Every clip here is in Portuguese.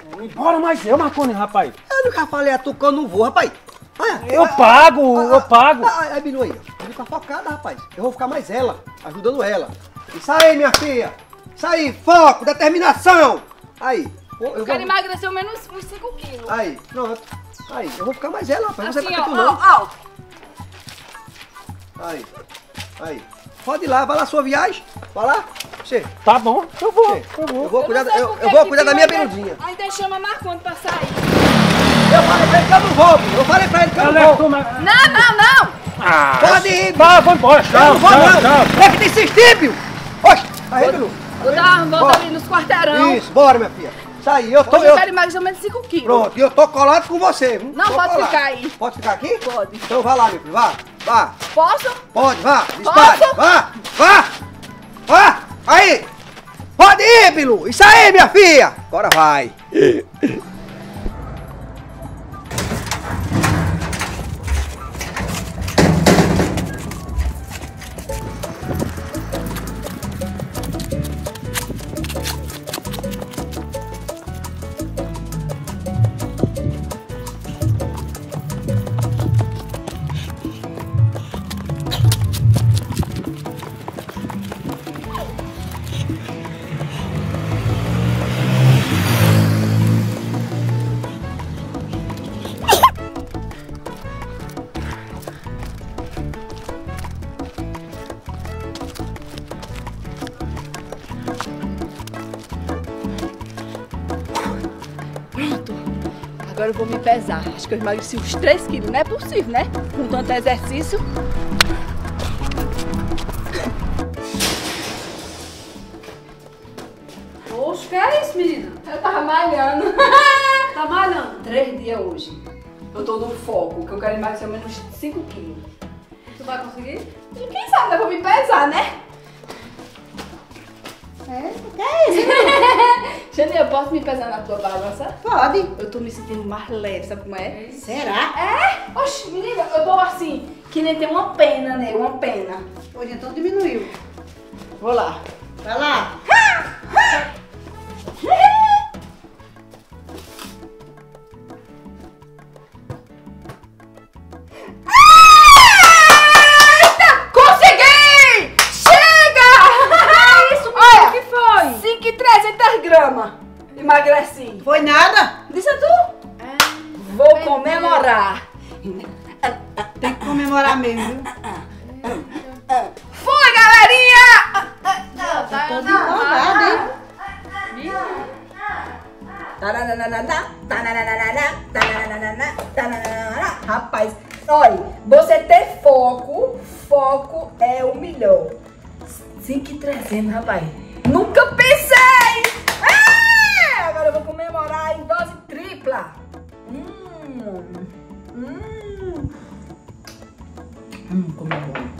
Bora, mas eu, Marconi, rapaz. Eu nunca falei a tu que eu não vou, rapaz. Olha, Eu pago. Ai, Bilu aí. Bilu tá focada, rapaz. Eu vou ficar mais ela, ajudando ela. Isso aí, minha filha. Isso aí, foco, determinação. Aí. Eu quero emagrecer menos uns 5 quilos. Aí, pronto. Aí, eu vou ficar mais ela, rapaz. Assim, Você vai não. ó. Aí. Pode ir lá, vai lá sua viagem. Vai lá. Você. Tá bom, eu vou. Eu vou cuidar, eu vou cuidar da minha Birudinha. Ainda chama Marconi pra sair. Eu falei pra ele que eu não vou, filho. Eu falei pra ele que eu não vou. Não. Ah, Pode ir. vou embora. Tchau. Tem que desistir, filho. Oxe. Aí, Bilu. Vou dar uma volta ali nos quarteirão. Isso, bora, minha filha. Isso aí, eu quero emagrecer menos 5 quilos. Pronto, e eu tô colado com você. Não, pode ficar aí. Pode ficar aqui? Pode. Então vá lá, meu filho, vá. Posso? Pode, vá, dispare. Posso? Vá. Aí. Pode ir, Bilu. Isso aí, minha filha. Agora vai. Agora eu vou me pesar. Acho que eu emagreci uns 3 quilos. Não é possível, né? Com tanto exercício. Oxe, que é isso, menina? Eu tava malhando. Tá malhando? 3 dias hoje. Eu tô no foco, que eu quero emagrecer menos 5 quilos. Tu vai conseguir? E quem sabe, né? Eu vou me pesar, né? Que é isso? Xenia, eu posso me pesar na tua balança? Pode. Eu tô me sentindo mais leve, sabe como é? Será? É? Oxe, menina, eu tô assim, que nem tem uma pena, né? Uma pena. Hoje então diminuiu. Vou lá. Vai lá. Consegui! Chega! É isso, Olha, o que foi? 5.300 gramas. Emagreci. Foi nada? Disse tu? Vou comemorar. Tem que comemorar mesmo, viu? Fui, galerinha! Tô de empolgada, hein? Rapaz, olha, você ter foco é o melhor. 5.300, rapaz. Nunca pensei! Agora eu vou comemorar em dose tripla. Como é bom.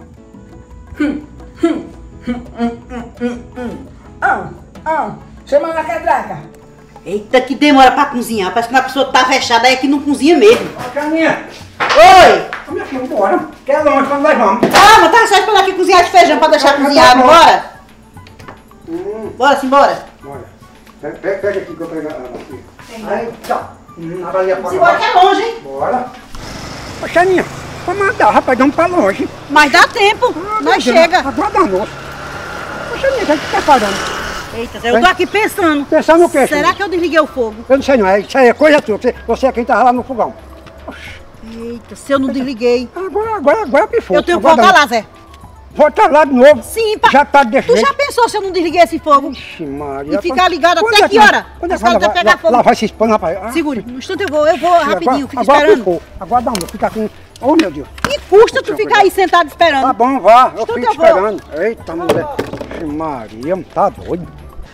Chama na catraca. Eita, que demora pra cozinhar. Parece que uma pessoa tá fechada aí que não cozinha mesmo. Ó, Caninha. Oi! Minha filha, bora. Que é longe, quando nós vamos. Ah, mas tá só esperando aqui cozinhar esse feijão pra deixar cozinhado. Bora! Bora, simbora. Bora. Pega aqui que eu pego a Aí, tchau. Ali a Simbora que é longe, hein? Bora. Ô, Caninha, vamos mandar, rapaz, vamos pra longe. Mas dá tempo. Nós chega. Agora dá almoço. Ô, Caninha, o que você tá fazendo? Eita, eu tô aqui pensando. Pensando no quê, Será Caninha? que eu desliguei o fogo? Eu não sei não, isso aí é coisa tua. Você é quem tava lá no fogão. Eita, se eu não desliguei. Agora pifou. Eu tenho que voltar lá, Zé. Volta lá de novo. Sim, pá. Já tá desse Tu jeito. já pensou se eu não desliguei esse fogo? Ixi, Maria. E ficar ligado Quando até é que hora? Quando é Esse cara vai pegar fogo. Lá vai se expor, rapaz. Ah, Segure, no instante eu vou rapidinho, fica agora esperando. pifou. Agora dá um, fica aqui. Oh, meu Deus. Que custa tu ficar aí sentado esperando? Tá bom, vá. Eu Instante fico eu vou. esperando. Eita, mulher. Ixi, Maria, tá doido.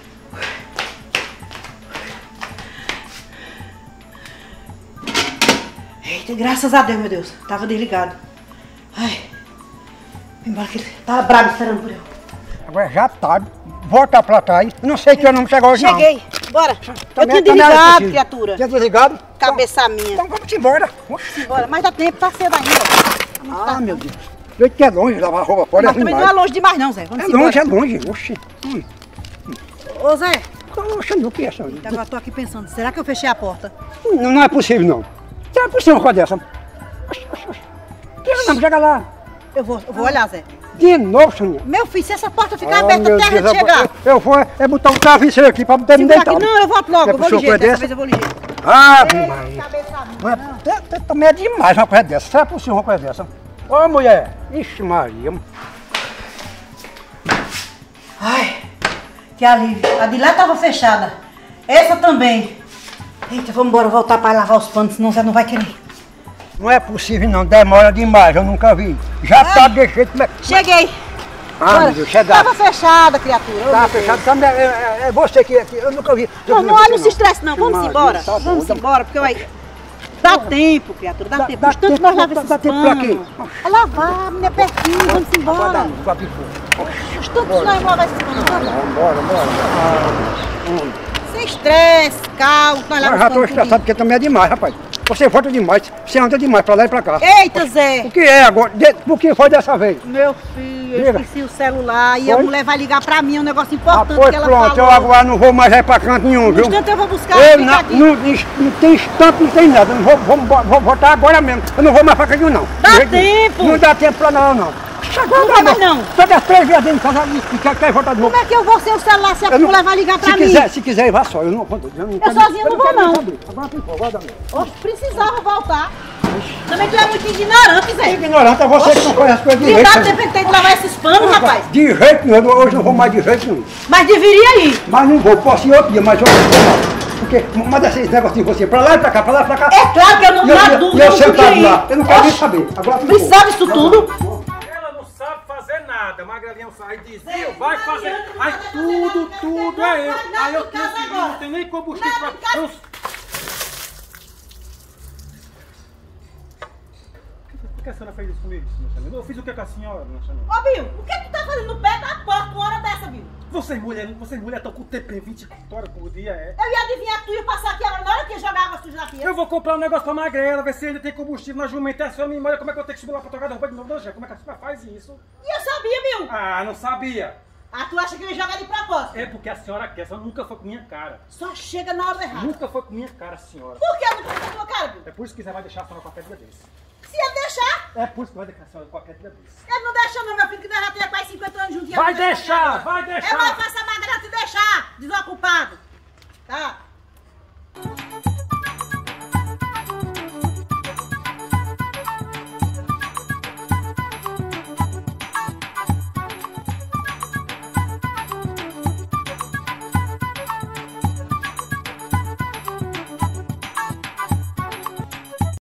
Eita, graças a Deus, meu Deus. Tava desligado. Ai. Embora que ele tava bravo esperando por eu. Agora já tá. Volta pra trás. Não sei que eu não chegou hoje, não. Cheguei. Bora. Eu Também- tinha também era desligado, possível. criatura. Tinha desligado? Cabeça minha. Então vamos embora. Oxi. Bora. Mas dá tempo, tá cedo ainda. Ah, meu Deus. Eu que é longe, lavar roupa fora Mas é também ruim não é mais. longe demais não, Zé. Vamos É embora. longe, é longe. Oxi. Ô, Zé, Oxe, o que é isso? Agora eu tô aqui pensando, será que eu fechei a porta? Não é possível, não. Não é possível uma coisa dessa. Chega lá. Eu vou olhar, Zé. De novo, Soninha. Meu filho, se essa porta ficar aberta até a gente Deus, chegar. eu vou botar um travesseiro aqui pra poder me Segura deitar. aqui. Não, eu volto logo, Quer eu vou puxar uma ligeiro, coisa dessa vez eu vou ligeiro. Ah, Ei, Maria. cabeça Mas também é demais uma coisa dessa. Será possível uma coisa dessa? Ô, mulher. Ixi, Maria. Ai, que alívio. A de lá tava fechada. Essa também. Eita, vamos embora voltar para lavar os panos, senão o Zé não vai querer. Não é possível, não. Demora demais. Eu nunca vi. Já tá de jeito. Cheguei. Ah, meu Deus, chegar. Tava fechada, criatura. Tá fechado. Também é você que eu nunca vi. Não, olha, não se estresse não. Vamos Maria, embora. tá bom, Vamos tá bom. embora, porque vai... Dá tempo, criatura, dá tempo. Mas tanto tempo, nós lavamos dá esses tempo pra quê? panos. É lavar, menina, pertinho, vamos embora. Os tantos nós vamos lavar esses panos. Vamos. Sem estresse, calma, nós Eu lavamos já os tô panos. estressado porque também é demais, rapaz. Você volta demais, você anda demais pra lá e pra cá. Eita, Zé. O que é agora? Por que foi dessa vez? Meu filho, eu Diga. esqueci o celular e a Foi? mulher vai ligar pra mim, um negócio Ah, importante pois que ela pronto, eu falou. agora não vou mais aí pra canto nenhum, No viu? instante eu vou buscar, Eu fica aqui. não tem instante, não tem nada. Eu vou voltar agora mesmo. Eu não vou mais pra cá não. Dá De jeito nenhum. tempo. Não dá tempo pra não. Não dá mais não. Todas 3 vezes dentro de casa e quer voltar de novo. Como é que eu vou sem o celular se a Eu não- mulher vai ligar pra mim? Se quiser, vá só. Eu não quero sozinha não vou, quero não. saber. Agora ficou, vai dar mesmo. Oxe, precisava voltar. Também tu é muito ignorante, Zé. Ignorante é você que não conhece as coisas E direito. dá tempo de lavar esses panos, rapaz. De jeito nenhum, hoje não vou mais de jeito nenhum. Mas deveria ir. Mas não vou, posso ir outro dia, mas hoje não vou mais. Porque manda esses negócios de você pra lá e pra cá, pra lá e pra cá. É claro que eu não dá E dúvida, eu não podia sentado ir. lá, eu não quero nem Oxe, saber. Agora ficou. precisava disso tudo? Ela não sabe fazer nada, magrelinha sai desvio, Zé, vai não fazer. adianta, não Aí adianta, tudo, não tudo adianta, é eu. não adianta, Aí eu não tenho adianta que ir, agora. não tem nem combustível Não, pra. não Por que a senhora fez isso comigo, senhor Chanel? Eu fiz o que com a senhora, dona Chanel? Ô, Bill, o que tu tá fazendo no pé da porta uma hora dessa, Bill? Vocês mulheres estão com o TP 24 horas por dia, é? Eu ia adivinhar que tu ia passar aqui agora na hora que ia jogar água suja na pia. Eu vou comprar um negócio pra magrela, ver se ainda tem combustível na jumenta. A senhora me manda como é que eu tenho que subir lá pra trocar de roupa de novo, não, Jé? Como é que a senhora faz isso? E eu sabia, Bill. Ah, não sabia. Ah, tu acha que eu ia jogar de propósito? É porque a senhora quer, a senhora nunca foi com minha cara. Só chega na hora errada. Nunca foi com minha cara, senhora. Por que eu não tô com a tua cara, Bill? É por isso que você vai deixar a senhora qualquer dia desse. Se ele deixar, É por isso que vai deixar a senhora qualquer dia desse. ele não deixa não, meu filho, que nós já temos quase 50 anos juntos. e eu Vai não deixo deixar, agora. vai deixar. É mais fácil a magrela te deixar, desocupado. Tá?